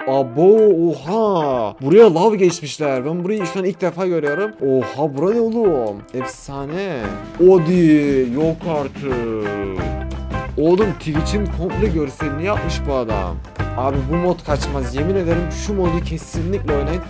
Abo, oha. Buraya lav geçmişler. Ben burayı şu an ilk defa görüyorum. Oha, bura ne oğlum? Efsane. Odi, yok artık. Oğlum, Twitch'in komple görselini yapmış bu adam. Abi bu mod kaçmaz. Yemin ederim şu modu kesinlikle oynayın.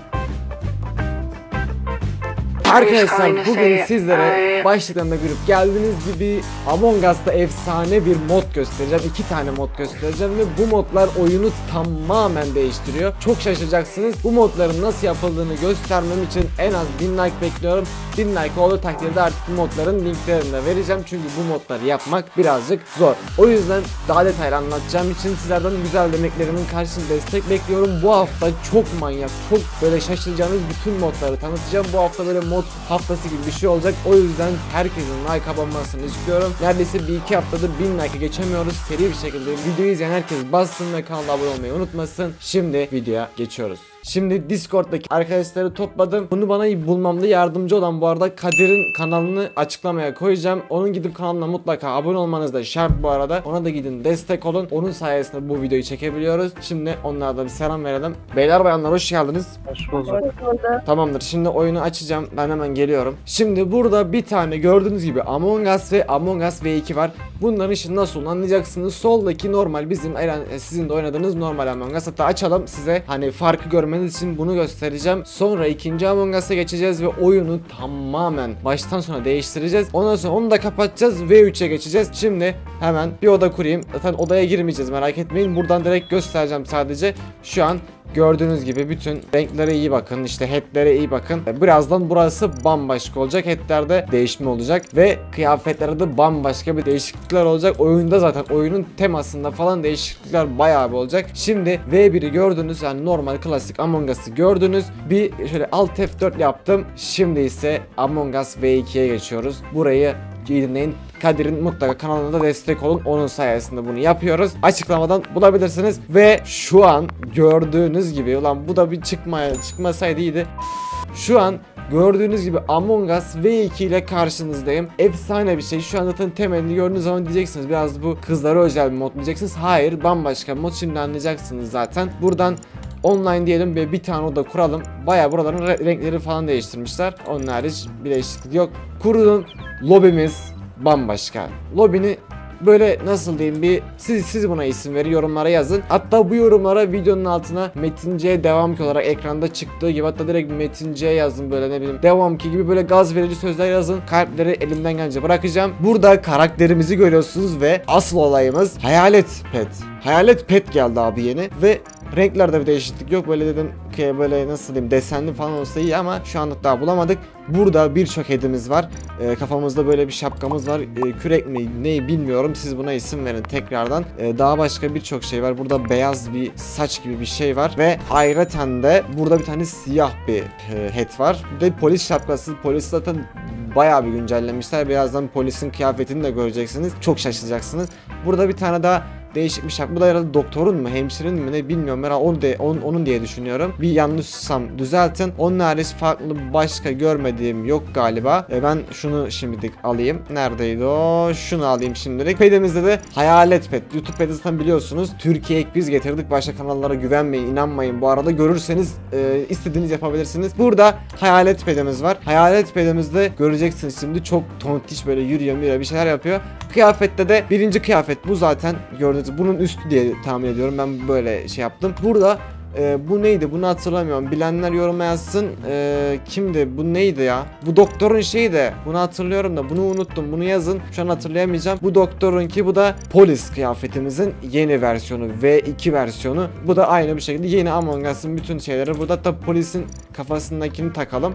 Arkadaşlar bugün sizlere başlıklarında görüp geldiğiniz gibi Among Us'ta efsane bir mod göstereceğim. 2 tane mod göstereceğim ve bu modlar oyunu tamamen değiştiriyor. Çok şaşıracaksınız. Bu modların nasıl yapıldığını göstermem için en az 1000 like bekliyorum. 1000 like olduğu takdirde artık bu modların linklerini de vereceğim. Çünkü bu modları yapmak birazcık zor. O yüzden daha detaylı anlatacağım için sizlerden güzel emeklerimin karşılığında destek bekliyorum. Bu hafta çok manyak, çok böyle şaşıracağınız bütün modları tanıtacağım. Bu hafta böyle mod haftası gibi bir şey olacak. O yüzden herkesin like abanmasını istiyorum. Neredeyse bir iki haftadır 1000 like'ı geçemiyoruz. Seri bir şekilde videoyu izleyen herkes bassın ve kanala abone olmayı unutmasın. Şimdi videoya geçiyoruz. Şimdi Discord'daki arkadaşları topladım. Bunu bana bulmamda yardımcı olan bu arada Kadir'in kanalını açıklamaya koyacağım. Onun gidip kanalına mutlaka abone olmanız da şart bu arada. Ona da gidin destek olun. Onun sayesinde bu videoyu çekebiliyoruz. Şimdi onlara da bir selam verelim. Beyler bayanlar hoş geldiniz. Hoş bulduk. Tamamdır. Şimdi oyunu açacağım. Ben hemen geliyorum. Şimdi burada bir tane gördüğünüz gibi Among Us ve Among Us V2 var. Bunların işini nasıl anlayacaksınız? Soldaki normal bizim sizin de oynadığınız normal Among Us. Hatta açalım size hani farkı görmeniz için bunu göstereceğim. Sonra ikinci Among Us'a geçeceğiz ve oyunu tamamen baştan sona değiştireceğiz. Ondan sonra onu da kapatacağız ve V3'e geçeceğiz. Şimdi hemen bir oda kurayım. Zaten odaya girmeyeceğiz, merak etmeyin. Buradan direkt göstereceğim sadece. Şu an gördüğünüz gibi bütün renklere iyi bakın, işte headlere iyi bakın. Birazdan burası bambaşka olacak. Headlerde değişme olacak ve kıyafetlerde de bambaşka bir değişiklikler olacak. Oyunda zaten oyunun temasında falan değişiklikler bayağı bir olacak. Şimdi V1'i gördünüz, yani normal klasik Among Us'ı gördünüz. Bir şöyle Alt F4 yaptım. Şimdi ise Among Us V2'ye geçiyoruz. Burayı iyi dinleyin. Kadir'in mutlaka kanalına da destek olun. Onun sayesinde bunu yapıyoruz. Açıklamadan bulabilirsiniz. Ve şu an gördüğünüz gibi, ulan bu da bir çıkmasaydı iyiydi. Şu an gördüğünüz gibi Among Us V2 ile karşınızdayım. Efsane bir şey. Şu an zaten temelini gördüğünüz zaman diyeceksiniz biraz bu kızlara özel bir mod diyeceksiniz. Hayır, bambaşka bir mod. Şimdi anlayacaksınız zaten. Buradan online diyelim ve bir tane oda kuralım. Baya buraların renkleri falan değiştirmişler. Onun hariç bir değişiklik yok. Kurulun lobimiz bambaşka. Lobini böyle nasıl diyeyim, bir siz buna isim verin, yorumlara yazın. Hatta bu yorumlara videonun altına Metin C devam ki olarak ekranda çıktığı gibi, hatta direkt Metin C yazın, böyle ne bileyim devam ki gibi böyle gaz verici sözler yazın. Kalpleri elimden gelince bırakacağım. Burada karakterimizi görüyorsunuz ve asıl olayımız Hayalet Pet. Hayalet Pet geldi abi yeni ve renklerde bir değişiklik yok. Böyle dedim ki böyle nasıl diyeyim, desenli falan olsa iyi ama şu anlık daha bulamadık. Burada birçok hedimiz var. Kafamızda böyle bir şapkamız var. Kürek mi neyi bilmiyorum. Siz buna isim verin tekrardan. Daha başka birçok şey var. Burada beyaz bir saç gibi bir şey var. Ve ayrıca de burada bir tane siyah bir head var. Bir de polis şapkası. Polis zaten bayağı bir güncellemişler. Birazdan polisin kıyafetini de göreceksiniz. Çok şaşıracaksınız. Burada bir tane daha değişik bir şapka. Bu da herhalde doktorun mu, hemşirenin mi ne bilmiyorum. Herhalde onun diye düşünüyorum. Bir yanlışsam düzeltin. Onun hariç farklı başka görmediğim yok galiba. Ben şunu şimdilik alayım. Neredeydi o? Şunu alayım şimdilik. Pedimizde de Hayalet Pet. YouTube pedi zaten biliyorsunuz. Türkiye'ye biz getirdik. Başka kanallara güvenmeyin, inanmayın. Bu arada görürseniz istediğiniz yapabilirsiniz. Burada Hayalet Pedimiz var. Hayalet Pedimizde göreceksiniz şimdi, çok tontiş böyle yürüyor bir şeyler yapıyor. Kıyafette de birinci kıyafet bu zaten gördüğünüz. Bunun üstü diye tahmin ediyorum. Ben böyle şey yaptım. Burada bu neydi? Bunu hatırlamıyorum. Bilenler yoruma yazsın. Kimdi? Bu neydi ya? Bu doktorun şeyi de. Bunu hatırlıyorum da bunu unuttum. Bunu yazın. Şu an hatırlayamayacağım. Bu doktorun ki bu da polis kıyafetimizin yeni versiyonu. V2 versiyonu. Bu da aynı bir şekilde yeni Among Us'ın bütün şeyleri. Burada da polisin kafasındakini takalım.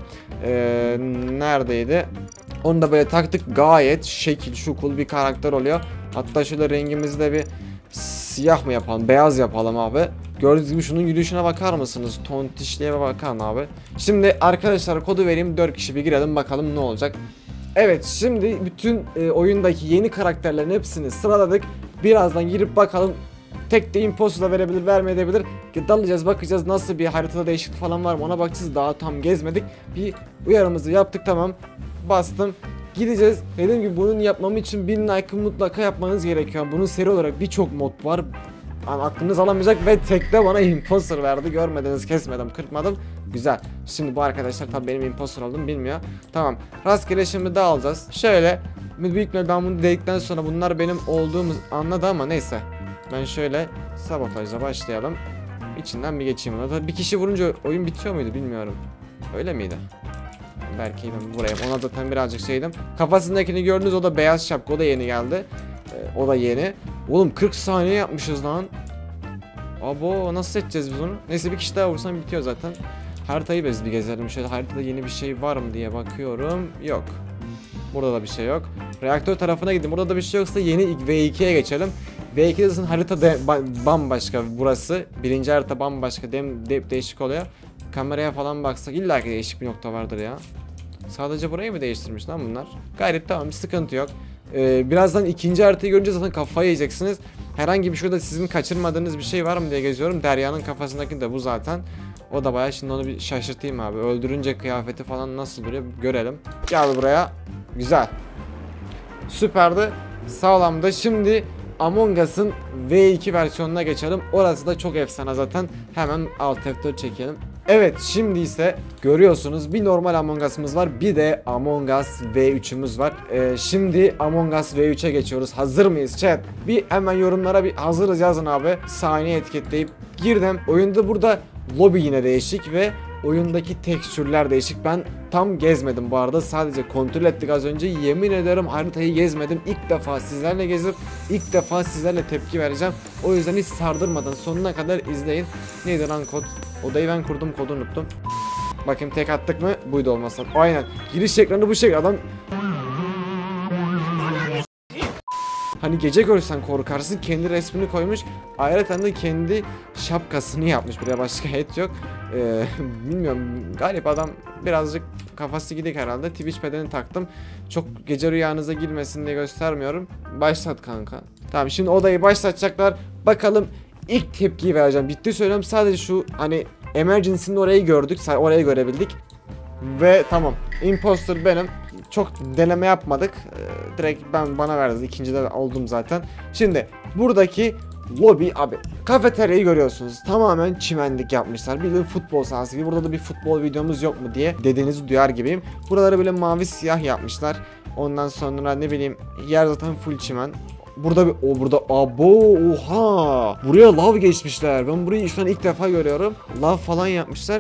Neredeydi? Onu da böyle taktık. Gayet şekil şukul bir karakter oluyor. Hatta şöyle rengimizi de bir siyah mı yapalım, beyaz yapalım abi. Gördüğünüz gibi şunun yürüyüşüne bakar mısınız? Tontişliğe bakın abi. Şimdi arkadaşlar kodu vereyim, 4 kişi bir girelim bakalım ne olacak. Evet, şimdi bütün oyundaki yeni karakterlerin hepsini sıraladık. Birazdan girip bakalım. Tek de imposter da verebilir, vermeyebilir. Dalacağız, bakacağız nasıl bir haritada değişiklik falan var mı, ona bakacağız. Daha tam gezmedik. Bir uyarımızı yaptık, tamam. Bastım. Gideceğiz. Dediğim gibi bunun yapmam için 1000 like'ı mutlaka yapmanız gerekiyor. Bunun seri olarak birçok mod var. aklınız alamayacak ve tekte bana imposter verdi. Görmediniz, kesmedim, kırpmadım. Güzel. Şimdi bu arkadaşlar tabii benim imposter olduğumu bilmiyor. Tamam. Rastgele şimdi dağılacağız. Şöyle büyük ihtimalle ben bunu dedikten sonra bunlar benim olduğumu anladı ama neyse. Ben şöyle sabotajla başlayalım. İçinden bir geçeyim. Bir kişi vurunca oyun bitiyor muydu bilmiyorum. Öyle miydi? Belki ben buraya ona zaten birazcık şeydim. Kafasındakini gördünüz, o da beyaz şapka, o da yeni geldi. O da yeni. Oğlum 40 saniye yapmışız lan. Abo nasıl seçeceğiz biz onu? Neyse bir kişi daha vursam bitiyor zaten. Haritayı biz bir gezelim. Şöyle haritada yeni bir şey var mı diye bakıyorum. Yok. Burada da bir şey yok. Reaktör tarafına gidin. Burada da bir şey yoksa yeni V2'ye geçelim. V2'de zaten harita bambaşka burası. Birinci harita bambaşka. Değişik oluyor. Kameraya falan baksak illa ki değişik bir nokta vardır ya. Sadece burayı mı değiştirmiş lan bunlar? Gayet tamam, bir sıkıntı yok. Birazdan ikinci haritayı görünce zaten kafayı yiyeceksiniz. Herhangi bir şurada sizin kaçırmadığınız bir şey var mı diye geziyorum. Derya'nın kafasındaki de bu zaten. O da bayağı, şimdi onu bir şaşırtayım abi. Öldürünce kıyafeti falan nasıl duruyor görelim. Gel buraya. Güzel. Süperdi. Sağlamdı. Şimdi Among Us'ın V2 versiyonuna geçelim. Orası da çok efsane zaten. Hemen Alt F4 çekelim. Evet, şimdi ise görüyorsunuz bir normal Among Us'ımız var, bir de Among Us V3'ümüz var. Şimdi Among Us V3'e geçiyoruz. Hazır mıyız chat? Bir hemen yorumlara bir hazırız yazın abi. Saniye etiketleyip girdim. Oyunda burada lobby yine değişik ve oyundaki tekstürler değişik. Ben tam gezmedim bu arada, sadece kontrol ettik az önce. Yemin ederim haritayı gezmedim. İlk defa sizlerle gezip ilk defa sizlerle tepki vereceğim. O yüzden hiç sardırmadan sonuna kadar izleyin. Neydi lan kod? Odayı ben kurdum, kodu unuttum. Bakayım tek attık mı? Buydu olmazsa. Aynen. Giriş ekranı bu şey. Adam hani gece görsen korkarsın, kendi resmini koymuş. Ayrıca da kendi şapkasını yapmış. Buraya başka et yok. Bilmiyorum. Galiba adam birazcık kafası gidik herhalde. Twitch pedini taktım. Çok gece rüyanıza girmesin diye göstermiyorum. Başlat kanka. Tamam, şimdi odayı başlatacaklar. Bakalım ilk tepkiyi vereceğim. Bitti söylüyorum. Sadece şu hani emergency'nin orayı gördük. Orayı görebildik. Ve tamam. Imposter benim. Çok deneme yapmadık. Direkt bana verdi. İkincide oldum zaten. Şimdi buradaki lobi abi. Kafeteryayı görüyorsunuz. Tamamen çimenlik yapmışlar. Bildiğin futbol sahası gibi. Burada da bir futbol videomuz yok mu diye dediğinizi duyar gibiyim. Buraları böyle mavi siyah yapmışlar. Ondan sonra ne bileyim, yer zaten full çimen. Burada burada abo oha. Buraya lav geçmişler. Ben burayı şu an ilk defa görüyorum. Lav falan yapmışlar.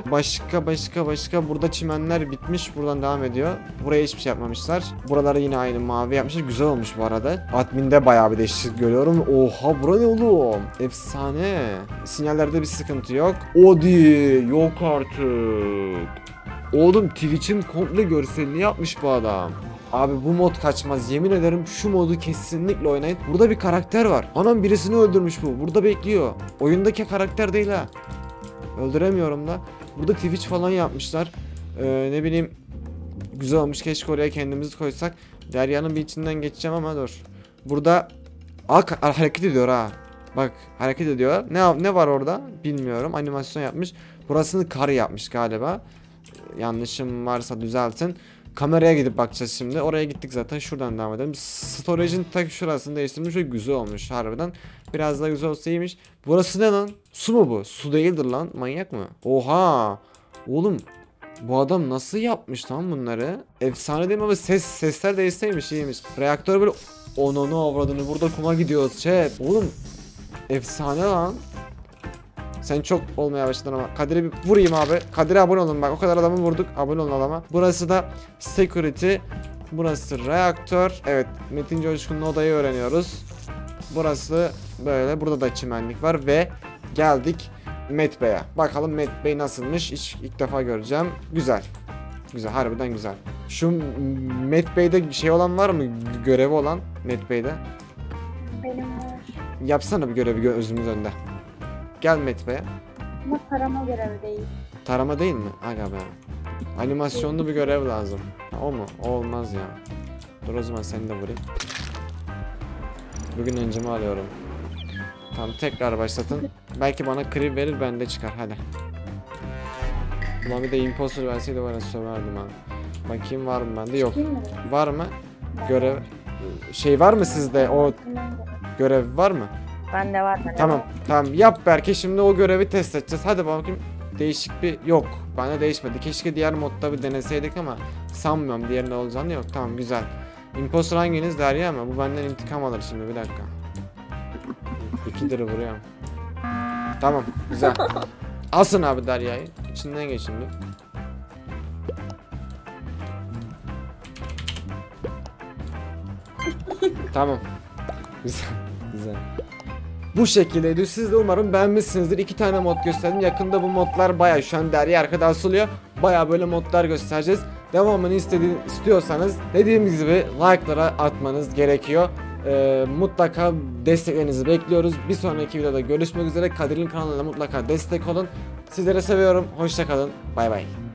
Başka burada çimenler bitmiş. Buradan devam ediyor. Buraya hiçbir şey yapmamışlar. Buraları yine aynı mavi yapmışlar. Güzel olmuş bu arada. Admin'de bayağı bir değişiklik görüyorum. Oha, bura ne oğlum? Efsane. Sinyallerde bir sıkıntı yok. Odi yok artık. Oğlum Twitch'in komple görselini yapmış bu adam. Abi bu mod kaçmaz, yemin ederim şu modu kesinlikle oynayın. Burada bir karakter var. Anam birisini öldürmüş bu. Burada bekliyor. Oyundaki karakter değil ha. Öldüremiyorum da. Burada Twitch falan yapmışlar. Ne bileyim, güzel olmuş. Keşke oraya kendimizi koysak. Derya'nın bir içinden geçeceğim ama dur. Burada hareket ediyor ha. Bak hareket ediyor. Ne var orada bilmiyorum. Animasyon yapmış. Burasını kar yapmış galiba. Yanlışım varsa düzeltin. Kameraya gidip bakacağız şimdi. Oraya gittik zaten. Şuradan devam edelim. Storage'in tek şurasını değiştirmiş ve güzel olmuş harbiden. Biraz daha güzel olsa iyiymiş. Burası ne lan? Su mu bu? Su değildir lan. Manyak mı? Oha. Oğlum bu adam nasıl yapmış lan bunları? Efsane değil mi? Ama sesler değişseymiş, iyiymiş. Reaktör böyle onunu avradını, burada kuma gidiyoruz chat. Oğlum efsane lan. Sen çok olmaya başladın ama. Kadir'e bir vurayım abi. Kadir'e abone olun bak. O kadar adamı vurduk. Abone olun adama. Burası da security. Burası reaktör. Evet. Metin Coşkun'un odayı öğreniyoruz. Burası böyle. Burada da çimenlik var ve geldik Met Bey'e. Bakalım Met Bey nasılmış. İlk defa göreceğim. Güzel. Güzel. Harbiden güzel. Şu Met Bey'de bir şey olan var mı? Görevi olan Met Bey'de. Benim var. Yapsana bir görevi gözümüz önünde. Gel Met Bey'e. Ama tarama görevi değil. Tarama değil mi? Aga be. Animasyonlu bir görev lazım. O mu? O olmaz ya. Dur o zaman seni de vurayım. Bugün öncemi alıyorum. Tamam, tekrar başlatın. Belki bana krip verir, bende çıkar. Hadi. Ulan bir de imposter verseydi bana söverdim ha. Bakayım var mı bende? Yok. Var mı? Görev. Şey var mı sizde? O görev var mı? Bende var. Tamam tamam yap Berke, şimdi o görevi test edeceğiz. Hadi bakayım. Değişik bir yok. Bana değişmedi. Keşke diğer modda bir deneseydik ama sanmıyorum diğerinde olacağını. Yok tamam güzel. Imposter hanginiz Derya, ama bu benden intikam alır şimdi, bir dakika. 2'dir vuruyorum. Tamam güzel. Asın abi Derya'yı. İçinden geç şimdi. Tamam. Güzel. Güzel. Bu şekildeydi. Siz de umarım beğenmişsinizdir. 2 tane mod gösterdim. Yakında bu modlar bayağı, şu an Derya arkada asılıyor. Bayağı böyle modlar göstereceğiz. Devamını istiyorsanız dediğim gibi like'lara atmanız gerekiyor. Mutlaka desteklerinizi bekliyoruz. Bir sonraki videoda görüşmek üzere. Kadir'in kanalına mutlaka destek olun. Sizleri seviyorum. Hoşça kalın. Bay bay.